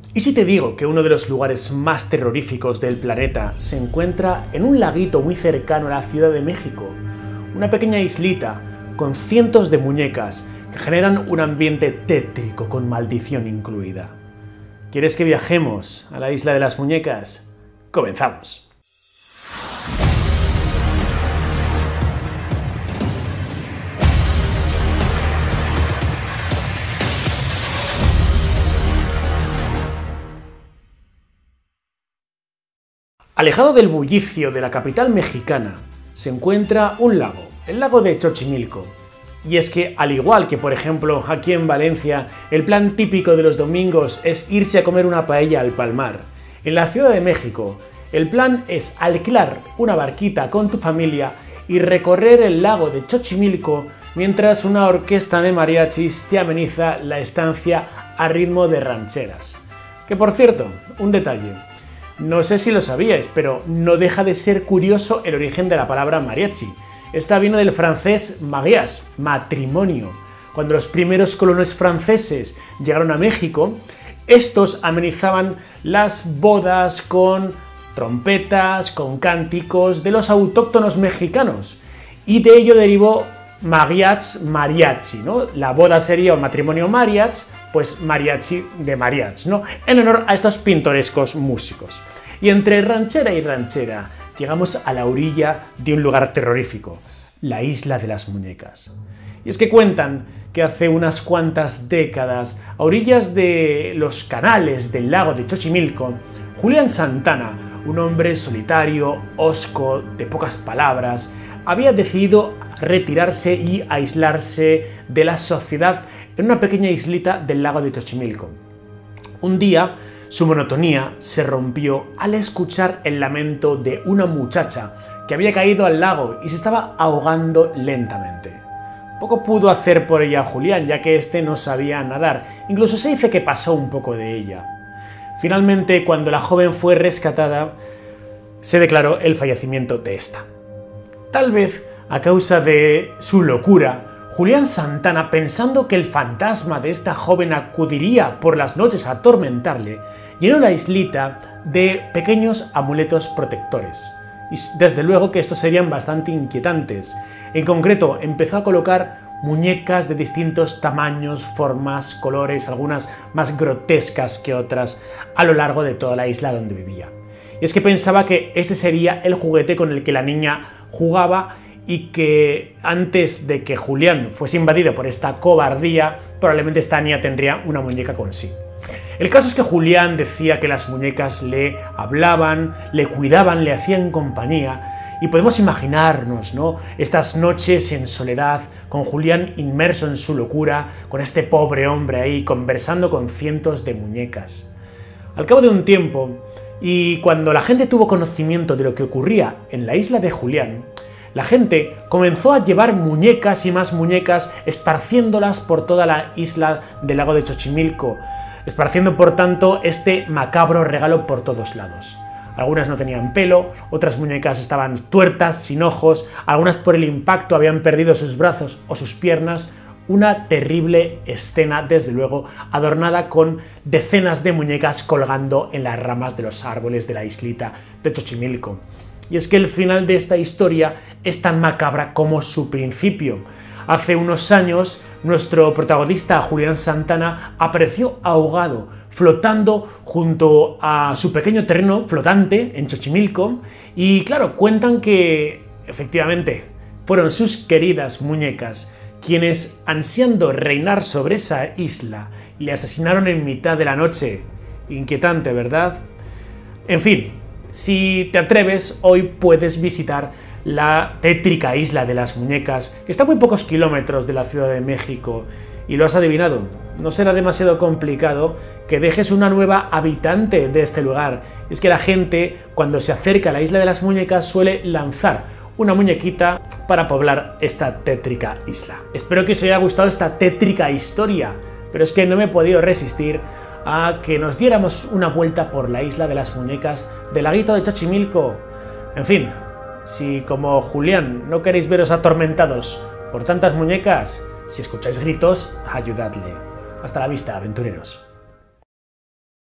¿Y si te digo que uno de los lugares más terroríficos del planeta se encuentra en un laguito muy cercano a la Ciudad de México? Una pequeña islita con cientos de muñecas que generan un ambiente tétrico con maldición incluida. ¿Quieres que viajemos a la Isla de las Muñecas? ¡Comenzamos! Alejado del bullicio de la capital mexicana, se encuentra un lago, el lago de Xochimilco. Y es que, al igual que por ejemplo aquí en Valencia, el plan típico de los domingos es irse a comer una paella al Palmar, en la Ciudad de México, el plan es alquilar una barquita con tu familia y recorrer el lago de Xochimilco mientras una orquesta de mariachis te ameniza la estancia a ritmo de rancheras. Que por cierto, un detalle. No sé si lo sabíais, pero no deja de ser curioso el origen de la palabra mariachi. Esta viene del francés mariage, matrimonio. Cuando los primeros colonos franceses llegaron a México, estos amenizaban las bodas con trompetas, con cánticos de los autóctonos mexicanos. Y de ello derivó mariage, mariachi, ¿no? La boda sería un matrimonio mariachi, pues mariachi de mariachi, ¿no? En honor a estos pintorescos músicos. Y entre ranchera y ranchera llegamos a la orilla de un lugar terrorífico, la Isla de las Muñecas. Y es que cuentan que hace unas cuantas décadas, a orillas de los canales del lago de Xochimilco, Julián Santana, un hombre solitario, hosco, de pocas palabras, había decidido retirarse y aislarse de la sociedad en una pequeña islita del lago de Xochimilco. Un día, su monotonía se rompió al escuchar el lamento de una muchacha que había caído al lago y se estaba ahogando lentamente. Poco pudo hacer por ella Julián, ya que éste no sabía nadar, incluso se dice que pasó un poco de ella. Finalmente, cuando la joven fue rescatada, se declaró el fallecimiento de esta. Tal vez a causa de su locura, Julián Santana, pensando que el fantasma de esta joven acudiría por las noches a atormentarle, llenó la islita de pequeños amuletos protectores. Y desde luego que estos serían bastante inquietantes. En concreto, empezó a colocar muñecas de distintos tamaños, formas, colores, algunas más grotescas que otras, a lo largo de toda la isla donde vivía. Y es que pensaba que este sería el juguete con el que la niña jugaba y que antes de que Julián fuese invadido por esta cobardía, probablemente esta niña tendría una muñeca con sí. El caso es que Julián decía que las muñecas le hablaban, le cuidaban, le hacían compañía, y podemos imaginarnos, ¿no?, estas noches en soledad, con Julián inmerso en su locura, con este pobre hombre ahí conversando con cientos de muñecas. Al cabo de un tiempo, y cuando la gente tuvo conocimiento de lo que ocurría en la isla de Julián, la gente comenzó a llevar muñecas y más muñecas, esparciéndolas por toda la isla del lago de Xochimilco, esparciendo por tanto este macabro regalo por todos lados. Algunas no tenían pelo, otras muñecas estaban tuertas, sin ojos, algunas por el impacto habían perdido sus brazos o sus piernas. Una terrible escena, desde luego, adornada con decenas de muñecas colgando en las ramas de los árboles de la islita de Xochimilco. Y es que el final de esta historia es tan macabra como su principio. Hace unos años, nuestro protagonista, Julián Santana, apareció ahogado, flotando junto a su pequeño terreno flotante en Xochimilco. Y claro, cuentan que, efectivamente, fueron sus queridas muñecas quienes, ansiando reinar sobre esa isla, le asesinaron en mitad de la noche. Inquietante, ¿verdad? En fin, si te atreves, hoy puedes visitar la tétrica Isla de las Muñecas, que está a muy pocos kilómetros de la Ciudad de México. Y lo has adivinado, no será demasiado complicado que dejes una nueva habitante de este lugar. Es que la gente, cuando se acerca a la Isla de las Muñecas, suele lanzar una muñequita para poblar esta tétrica isla. Espero que os haya gustado esta tétrica historia, pero es que no me he podido resistir a que nos diéramos una vuelta por la Isla de las Muñecas del laguito de Xochimilco. En fin, si como Julián no queréis veros atormentados por tantas muñecas, si escucháis gritos, ayudadle. Hasta la vista, aventureros.